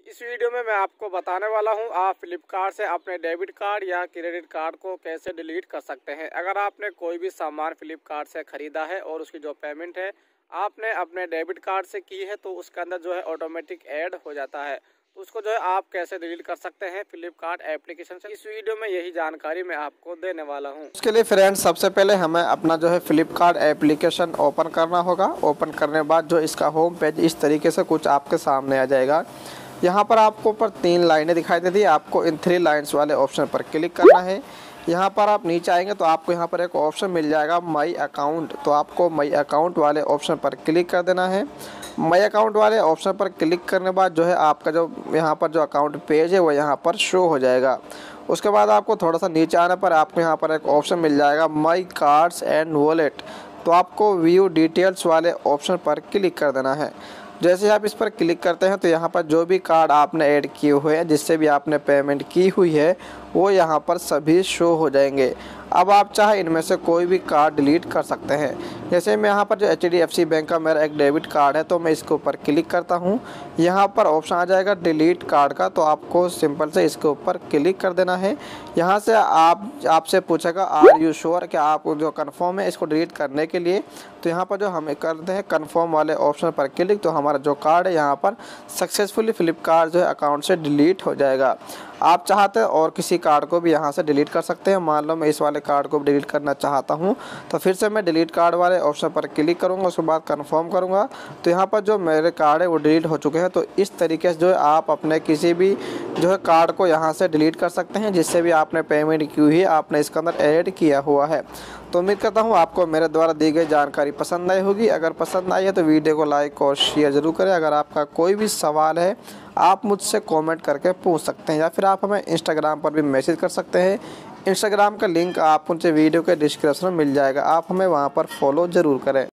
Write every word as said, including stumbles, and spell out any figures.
इस वीडियो में मैं आपको बताने वाला हूं आप फ्लिपकार्ट से अपने डेबिट कार्ड या क्रेडिट कार्ड को कैसे डिलीट कर सकते हैं। अगर आपने कोई भी सामान फ्लिपकार्ट से ख़रीदा है और उसकी जो पेमेंट है आपने अपने डेबिट कार्ड से की है तो उसके अंदर जो है ऑटोमेटिक ऐड हो जाता है, तो उसको जो है आप कैसे डिलीट कर सकते हैं फ्लिपकार्ट एप्लीकेशन से। इस वीडियो में यही जानकारी मैं आपको देने वाला हूं। उसके लिए फ्रेंड्स सबसे पहले हमें अपना जो है फ्लिपकार्ट एप्लीकेशन ओपन करना होगा। ओपन करने के बाद जो इसका होम पेज इस तरीके से कुछ आपके सामने आ जाएगा। यहाँ पर आपको ऊपर तीन लाइनें दिखाई देती है, आपको इन थ्री लाइन्स वाले ऑप्शन पर क्लिक करना है। यहाँ पर आप नीचे आएंगे तो आपको यहाँ पर एक ऑप्शन मिल जाएगा माई अकाउंट, तो आपको माई अकाउंट वाले ऑप्शन पर क्लिक कर देना है। माई अकाउंट वाले ऑप्शन पर क्लिक करने के बाद जो है आपका जो यहाँ पर जो अकाउंट पेज है वो यहाँ पर शो हो जाएगा। उसके बाद आपको थोड़ा सा नीचे आने पर आपको यहाँ पर एक ऑप्शन मिल जाएगा माई कार्ड्स एंड वॉलेट, तो आपको व्यू डिटेल्स वाले ऑप्शन पर क्लिक कर देना है। जैसे आप इस पर क्लिक करते हैं तो यहाँ पर जो भी कार्ड आपने ऐड किए हुए हैं जिससे भी आपने पेमेंट की हुई है वो यहाँ पर सभी शो हो जाएंगे। अब आप चाहे इनमें से कोई भी कार्ड डिलीट कर सकते हैं। जैसे मैं यहाँ पर जो H D F C bank का मेरा एक डेबिट कार्ड है तो मैं इसके ऊपर क्लिक करता हूँ। यहाँ पर ऑप्शन आ जाएगा डिलीट कार्ड का, तो आपको सिंपल से इसके ऊपर क्लिक कर देना है। यहाँ से आप आपसे पूछेगा आर यू श्योर, कि आप जो कन्फर्म है इसको डिलीट करने के लिए। तो यहाँ पर जो हमें करते हैं कन्फर्म वाले ऑप्शन पर क्लिक, तो हमारा जो कार्ड है यहाँ पर सक्सेसफुली फ्लिपकार्ट जो है अकाउंट से डिलीट हो जाएगा। आप चाहते हैं और किसी कार्ड को भी यहाँ से डिलीट कर सकते हैं। मान लो मैं इस वाले कार्ड को डिलीट करना चाहता हूँ तो फिर से मैं डिलीट कार्ड वाले ऑप्शन पर क्लिक करूँगा, उसके बाद कंफर्म करूँगा तो यहाँ पर जो मेरे कार्ड है वो डिलीट हो चुके हैं। तो इस तरीके से जो है आप अपने किसी भी जो है कार्ड को यहाँ से डिलीट कर सकते हैं जिससे भी आपने पेमेंट की हुई है, आपने इसके अंदर ऐड किया हुआ है। तो उम्मीद करता हूँ आपको मेरे द्वारा दी गई जानकारी पसंद आई होगी। अगर पसंद आई है तो वीडियो को लाइक और शेयर ज़रूर करें। अगर आपका कोई भी सवाल है आप मुझसे कमेंट करके पूछ सकते हैं या फिर आप हमें इंस्टाग्राम पर भी मैसेज कर सकते हैं। इंस्टाग्राम का लिंक आपको वीडियो के डिस्क्रिप्शन में मिल जाएगा, आप हमें वहाँ पर फॉलो ज़रूर करें।